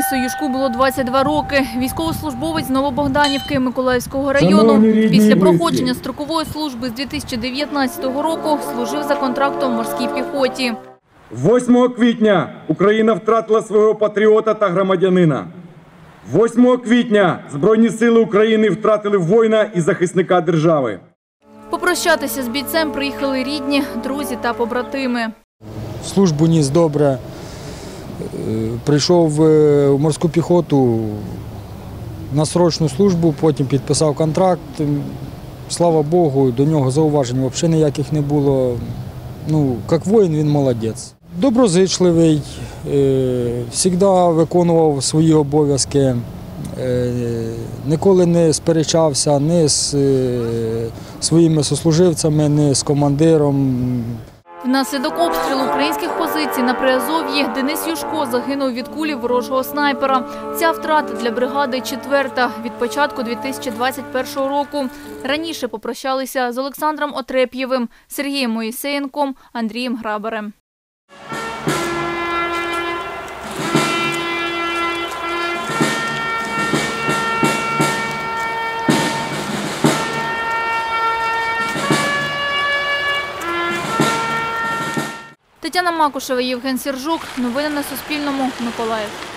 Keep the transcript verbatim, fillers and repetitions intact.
Денису Юшку було двадцять два роки. Військовослужбовець з Новобогданівки Миколаївського району. Після проходження строкової служби з дві тисячі дев'ятнадцятого року служив за контрактом в морській піхоті. восьмого квітня Україна втратила свого патріота та громадянина. восьмого квітня Збройні сили України втратили воїна і захисника держави. Попрощатися з бійцем приїхали рідні, друзі та побратими. Службу ніс добре. Прийшов в морську піхоту на срочну службу, потім підписав контракт. Слава Богу, до нього зауважень взагалі ніяких не було. Ну, як воїн, він молодець. Доброзичливий, завжди виконував свої обов'язки, ніколи не сперечався ні з своїми сослуживцями, ні з командиром. Внаслідок обстрілу українських позицій на Приазов'ї Денис Юшко загинув від кулі ворожого снайпера. Ця втрата для бригади четверта від початку дві тисячі двадцять першого року. Раніше попрощалися з Олександром Отреп'євим, Сергієм Моїсеєнком, Андрієм Грабарем. Тетяна Макушева, Євген Сіржук. Новини на Суспільному. Миколаїв.